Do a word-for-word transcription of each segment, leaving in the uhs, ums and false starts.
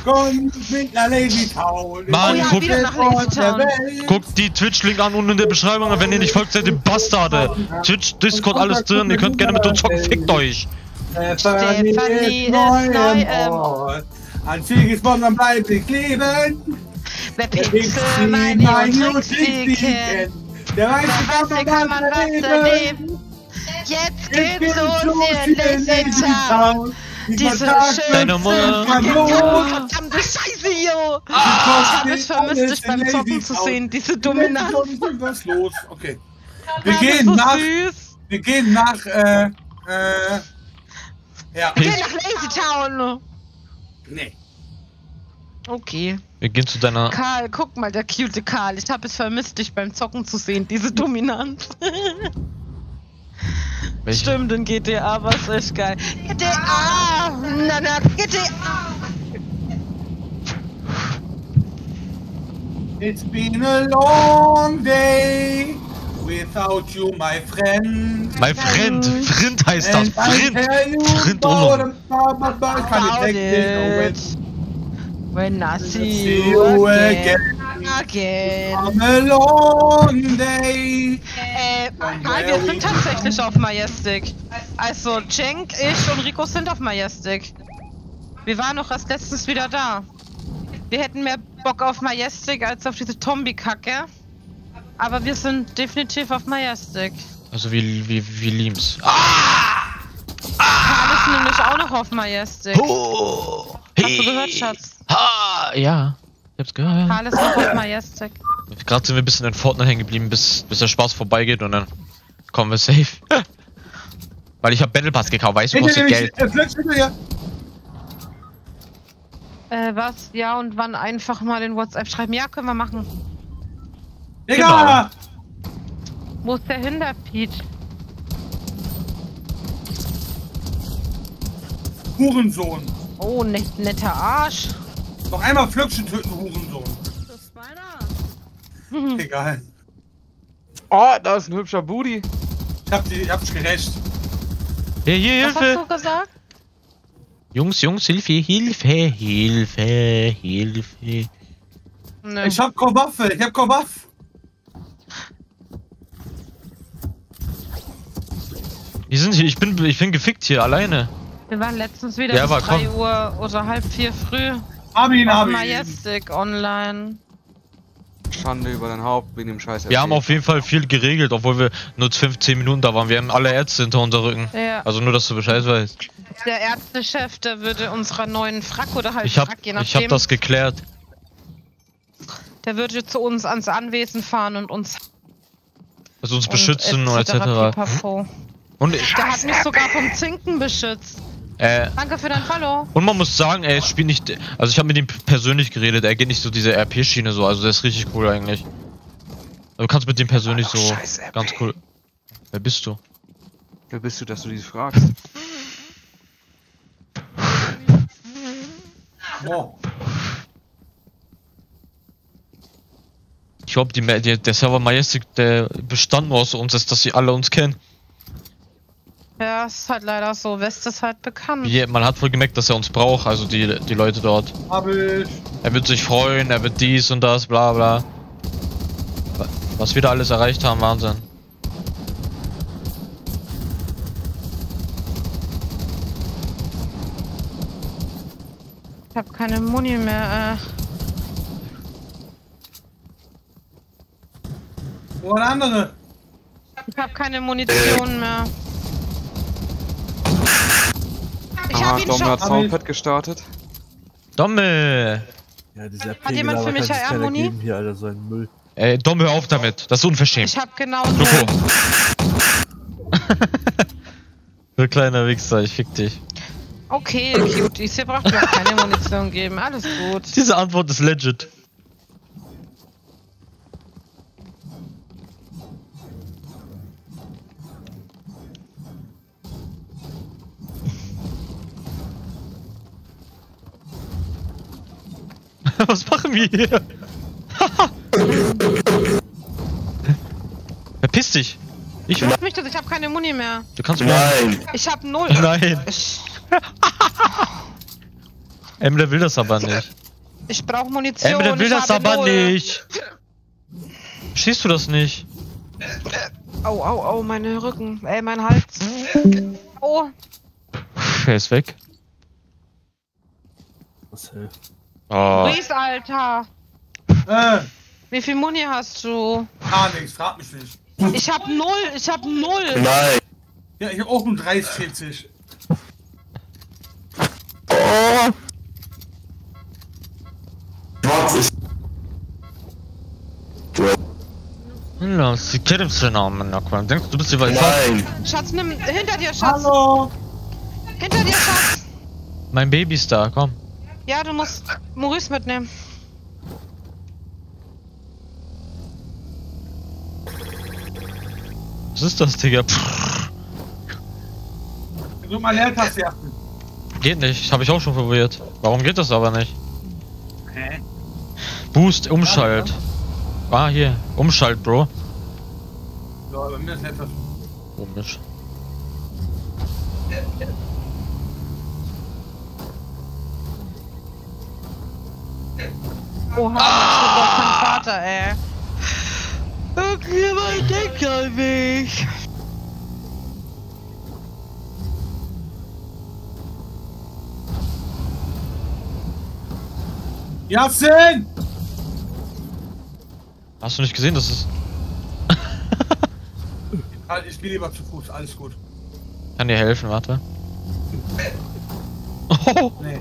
Kommt mit nach Lazy Town. Mann, Oh ja, guck, wieder nach Lazy Town. guckt die Twitch-Link an unten in der Beschreibung, wenn ihr nicht folgt, seid ihr Bastarde. Twitch, Discord, alles drin, ihr könnt gerne mit uns zocken, fickt euch. Stephanie ist neu im Ort. Ein Ziel ist dann bleibt sie kleben. Wer Pixel, meine Jungs, die kennt. Der weiß, Hier kann man was erleben. Jetzt geht's los hier in Lazy Town. Diese Deine schöne Mutter. verdammte Scheiße hier. Ich hab es vermisst, dich beim Zocken zu sehen, diese Dominanz. Was ist los? Okay. Wir Das ist gehen so nach. süß. Wir gehen nach. Äh. Äh. Ja. Wir gehen nach Lazy Town. Nee. Okay. Wir gehen zu deiner... Karl, guck mal, der cute Karl. Ich habe es vermisst, dich beim Zocken zu sehen, diese Dominanz. Welche? Stimmt, in G T A war es echt geil. G T A! Na, na, G T A! It's been a long day without you, my friend. Mein Friend, Friend heißt das, And I Friend. tell you Friend about Urlaub. the- Kann ich About wegnehmen? it. When I see See you you again. again. Again. On a long day. Äh, Karl, wir sind tatsächlich auf Majestic. Also, Cenk, ich und Rico sind auf Majestic. Wir waren noch erst letztens wieder da. Wir hätten mehr Bock auf Majestic als auf diese Tombi-Kacke. Aber wir sind definitiv auf Majestic. Also wie, wie, wie lieb's. Karl ist nämlich auch noch auf Majestic. Oh, Hast du gehört, Schatz? Ha, ja, ich hab's gehört. Karl ist noch auf Majestic. Gerade sind wir ein bisschen in Fortnite hängen geblieben, bis, bis der Spaß vorbeigeht und dann kommen wir safe. Weil ich hab Battle Pass gekauft, weißt du, kostet Geld. Äh, was? Ja, und wann einfach mal in WhatsApp schreiben? Ja, können wir machen. Digga! Wo ist der hin, der Peach? Hurensohn. Oh, nicht netter Arsch. Noch einmal Flöckchen töten, Hurensohn. Das ist meiner. Egal. Oh, da ist ein hübscher Booty. Ich hab, die, ich hab's gerecht. Hier, hier, Was hast Hilfe! du gesagt? Jungs, Jungs, Hilfe, Hilfe, Hilfe, Hilfe. Nö. Ich hab keine Waffe, ich hab keine Waffe. Die sind hier, ich bin, ich bin gefickt hier, alleine. Wir waren letztens wieder Ja, bis aber drei komm. Uhr oder halb vier früh Hab ihn, auf hab ihn. Majestic online. Schande über dein Haupt wegen dem Scheiß. Wir haben auf jeden Fall viel geregelt, obwohl wir nur fünfzehn Minuten da waren. Wir haben alle Ärzte hinter unser Rücken. Ja. Also nur, dass du Bescheid weißt. Der Ärztechef, der würde unserer neuen Frack oder halt Ich hab, Frack, je nachdem, ich hab das geklärt. der würde zu uns ans Anwesen fahren und uns Also uns und beschützen und et cetera. pipapo. Und, ich- Der hat mich sogar vom Zinken beschützt. äh, Danke für dein Follow. und man muss sagen, er spielt nicht. Also ich habe mit ihm persönlich geredet, er geht nicht so diese R P-Schiene so, also der ist richtig cool eigentlich. Du kannst mit dem persönlich so Scheiß R P. ganz cool. Wer bist du? Wer bist du, dass du dies fragst? Boah. Ich glaube, die, die, der Server Majestic, der bestand nur aus uns, ist, dass sie alle uns kennen. Ja, ist halt leider so. West ist halt bekannt. Wie, man hat wohl gemerkt, dass er uns braucht, also die, die Leute dort. Hab ich. Er wird sich freuen, er wird dies und das, bla bla. Was wir da alles erreicht haben, Wahnsinn. Ich hab keine Muni mehr. Äh. Wo der andere? Ich hab keine Munition mehr. Ich Aha, hab ihn Dom schon. hat Soundpad gestartet. Domme! Ja, dieser Hat jemand für mich keiner Muni? geben hier, Alter, so ein Müll. Ey, Dom, hör auf damit. Das ist unverschämt. Ich hab genau Luko. so. Du kleiner Wichser, ich fick dich. Okay, Cuties, ihr braucht mir auch keine Munition geben. Alles gut. Diese Antwort ist legit. Was machen wir hier? Verpiss dich. Ich Ich mich das, ich hab keine Muni mehr. Du kannst Nein. Ich hab null. Nein. Ich, Emre will das aber nicht. Ich brauche Munition. Emre will ich das habe aber null. nicht. Schießt du das nicht? Au, au, au, meine Rücken. Ey, mein Hals. Oh. Er ist weg. Was hilft? Oh. Ries, Alter. Äh, Wie viel Muni hast du? gar nichts, frag mich nicht. Ich hab null. Ich hab null. Nein. Ja, ich hab auch nur dreißig, vierzig. Oh. Was ist... Lass die Namen nachkommen. Denkst du, du bist hier weit? Nein. Schatz, nimm. Hinter dir, Schatz. Hallo! Hinter dir, Schatz. Mein Baby ist da, komm. Ja, du musst Maurice mitnehmen. Was ist das, Digga? Pff, Drück mal Leertaste, Jacken. geht nicht, habe ich auch schon probiert. Warum geht das aber nicht? Hä? Boost, Umschalt. Ah, hier. Umschalt, Bro. So, bei mir ist Leertaste. Komisch. Oha, ah! Das ist mein Vater, ey. Okay, mein Deckerweg. Jassen! Hast du nicht gesehen, dass es... Halt, ich spiele lieber zu Fuß, alles gut. Kann dir helfen, warte. Oh. Nee.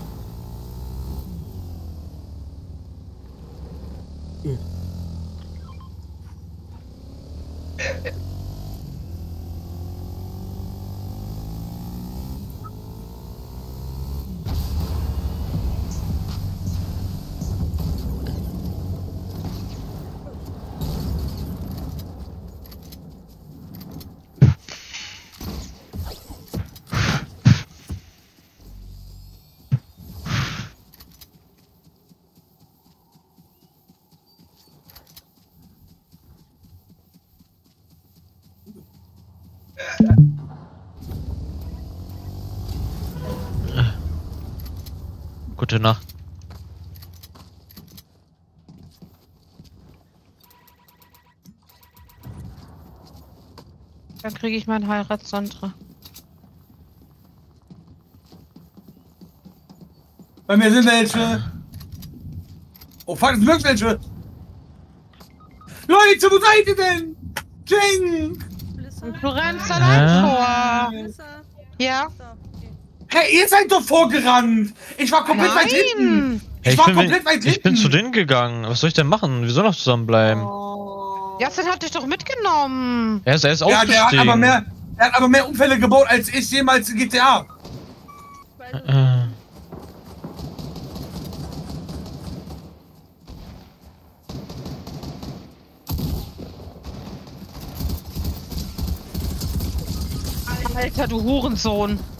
Gute Nacht. Dann kriege ich meinen Heiratsantrag. Bei mir sind welche. Oh fuck, es sind wirklich welche. Leute, wo seid ihr denn? Jing! Und Florenz allein vor. Melissa? Ja? So, okay. Hey, ihr seid doch vorgerannt! Ich war komplett weit hinten! Nein. Ich, Hey, war bin, komplett weit hinten! ich bin zu denen gegangen. Was soll ich denn machen? Wir sollen noch zusammenbleiben. Oh. Jasmin hat dich doch mitgenommen. Er ist, er ist Ja, der hat ausgestiegen. aber mehr, er hat aber mehr Unfälle gebaut als ich jemals in G T A. Weil du Äh. Alter, du Hurensohn.